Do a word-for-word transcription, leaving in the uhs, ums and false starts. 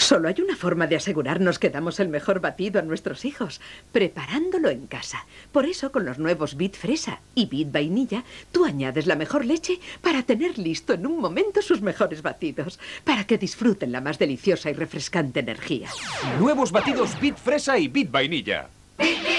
Solo hay una forma de asegurarnos que damos el mejor batido a nuestros hijos, preparándolo en casa. Por eso, con los nuevos Bit Fresa y Bit Vainilla, tú añades la mejor leche para tener listo en un momento sus mejores batidos, para que disfruten la más deliciosa y refrescante energía. Nuevos batidos Bit Fresa y Bit Vainilla.